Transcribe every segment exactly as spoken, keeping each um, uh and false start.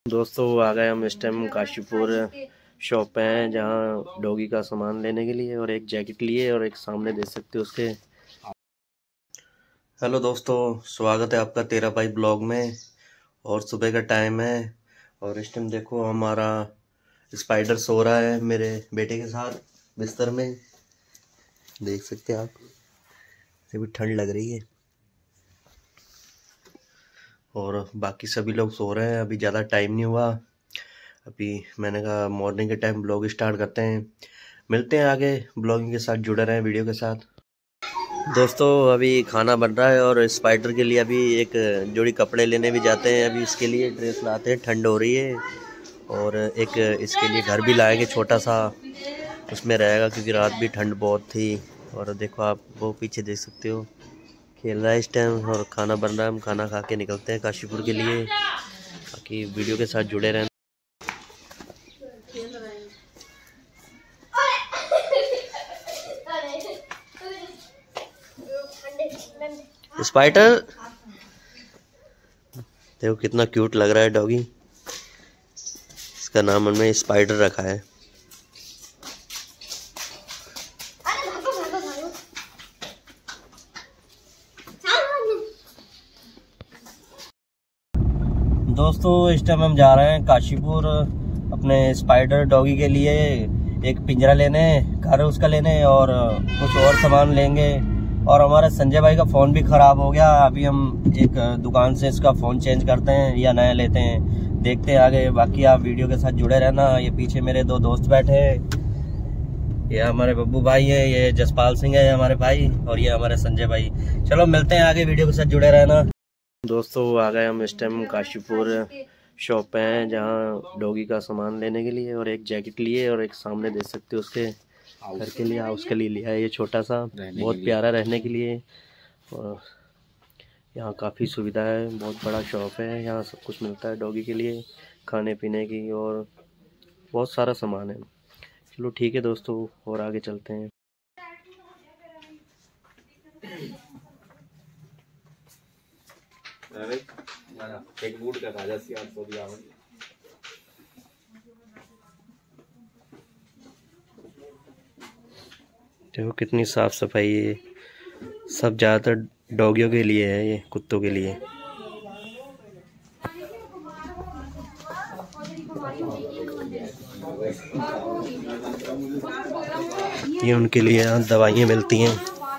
दोस्तों आ गए हम इस टाइम काशीपुर शॉप पे हैं, जहाँ डॉगी का सामान लेने के लिए और एक जैकेट लिए और एक सामने देख सकते हो उसके। हेलो दोस्तों, स्वागत है आपका तेरा भाई ब्लॉग में। और सुबह का टाइम है और इस टाइम देखो हमारा स्पाइडर सो रहा है मेरे बेटे के साथ बिस्तर में, देख सकते हैं आप। अभी ठंड लग रही है और बाकी सभी लोग सो रहे हैं। अभी ज़्यादा टाइम नहीं हुआ, अभी मैंने कहा मॉर्निंग के टाइम ब्लॉग स्टार्ट करते हैं। मिलते हैं आगे, ब्लॉगिंग के साथ जुड़े रहें वीडियो के साथ। दोस्तों अभी खाना बन रहा है और स्पाइडर के लिए अभी एक जोड़ी कपड़े लेने भी जाते हैं। अभी इसके लिए ड्रेस लाते हैं, ठंड हो रही है। और एक इसके लिए घर भी लाएंगे छोटा सा, उसमें रहेगा क्योंकि रात भी ठंड बहुत थी। और देखो आप वो पीछे देख सकते हो, खेल रहा है इस टाइम और खाना बन रहा है। हम खाना खा के निकलते हैं काशीपुर के लिए, बाकी वीडियो के साथ जुड़े रहें। स्पाइडर देखो कितना क्यूट लग रहा है डॉगी, इसका नाम हमने स्पाइडर रखा है। दोस्तों इस टाइम हम जा रहे हैं काशीपुर अपने स्पाइडर डॉगी के लिए एक पिंजरा लेने, घर उसका लेने और कुछ और सामान लेंगे। और हमारे संजय भाई का फ़ोन भी ख़राब हो गया, अभी हम एक दुकान से इसका फ़ोन चेंज करते हैं या नया लेते हैं, देखते हैं आगे। बाकी आप वीडियो के साथ जुड़े रहना। ये पीछे मेरे दो दोस्त बैठे हैं, ये हमारे बब्बू भाई है, ये जसपाल सिंह है हमारे भाई, और ये हमारे संजय भाई। चलो मिलते हैं आगे, वीडियो के साथ जुड़े रहना। दोस्तों आ गए हम इस टाइम काशीपुर शॉप पे हैं, जहाँ डॉगी का सामान लेने के लिए और एक जैकेट लिए और एक सामने देख सकते हो उसके घर के लिए, उसके लिए लिया है ये छोटा सा, बहुत प्यारा रहने के लिए। और यहाँ काफ़ी सुविधा है, बहुत बड़ा शॉप है, यहाँ सब कुछ मिलता है डॉगी के लिए, खाने पीने की और बहुत सारा सामान है। चलो ठीक है दोस्तों, और आगे चलते हैं। एक बूट का राजा सी आठ सौ दिया। देखो कितनी साफ सफाई है, सब ज़्यादातर डॉगियों के लिए है, ये कुत्तों के लिए। ये उनके लिए यहाँ दवाइयाँ मिलती हैं।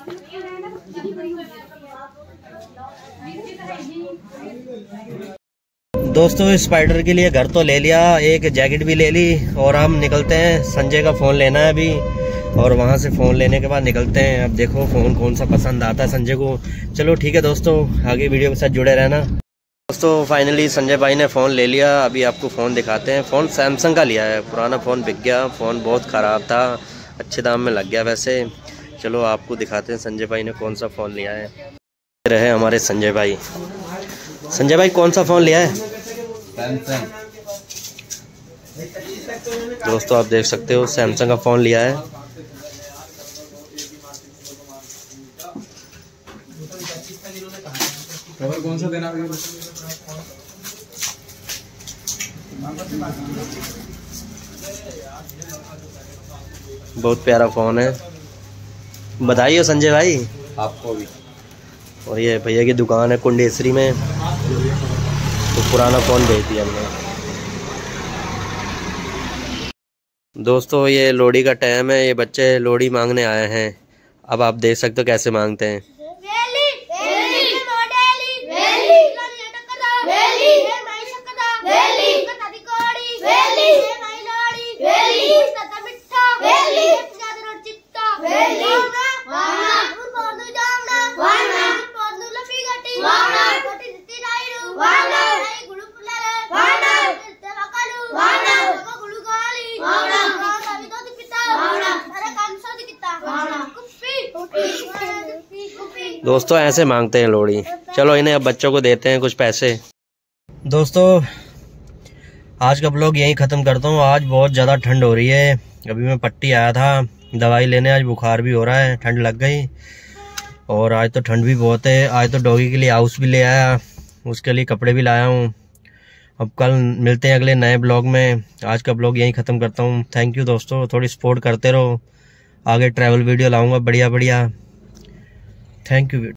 दोस्तों स्पाइडर के लिए घर तो ले लिया, एक जैकेट भी ले ली और हम निकलते हैं। संजय का फ़ोन लेना है अभी, और वहाँ से फ़ोन लेने के बाद निकलते हैं। अब देखो फ़ोन कौन सा पसंद आता है संजय को। चलो ठीक है दोस्तों, आगे वीडियो के साथ जुड़े रहना। दोस्तों फाइनली संजय भाई ने फ़ोन ले लिया, अभी आपको फ़ोन दिखाते हैं। फ़ोन सैमसंग का लिया है, पुराना फ़ोन बिक गया, फ़ोन बहुत ख़राब था, अच्छे दाम में लग गया वैसे। चलो आपको दिखाते हैं संजय भाई ने कौन सा फ़ोन लिया है। रहे हमारे संजय भाई। संजय भाई कौन सा फ़ोन लिया है? सैमसंग। दोस्तों आप देख सकते हो सैमसंग का फ़ोन लिया है। कौन सा देना? बहुत प्यारा फ़ोन है, बधाई हो संजय भाई आपको भी। और ये भैया की दुकान है कुंडेसरी में, तो पुराना फ़ोन भेज दिया हमने। दोस्तों ये लोहड़ी का टाइम है, ये बच्चे लोहड़ी मांगने आए हैं। अब आप देख सकते हो कैसे मांगते हैं। दोस्तों ऐसे मांगते हैं लोहड़ी। चलो इन्हें अब बच्चों को देते हैं कुछ पैसे। दोस्तों आज का ब्लॉग यहीं ख़त्म करता हूँ। आज बहुत ज़्यादा ठंड हो रही है, अभी मैं पट्टी आया था दवाई लेने, आज बुखार भी हो रहा है, ठंड लग गई। और आज तो ठंड भी बहुत है। आज तो डॉगी के लिए हाउस भी ले आया, उसके लिए कपड़े भी लाया हूँ। अब कल मिलते हैं अगले नए ब्लॉग में। आज का ब्लॉग यहीं ख़त्म करता हूँ। थैंक यू दोस्तों, थोड़ी सपोर्ट करते रहो, आगे ट्रैवल वीडियो लाऊंगा बढ़िया बढ़िया। Thank you.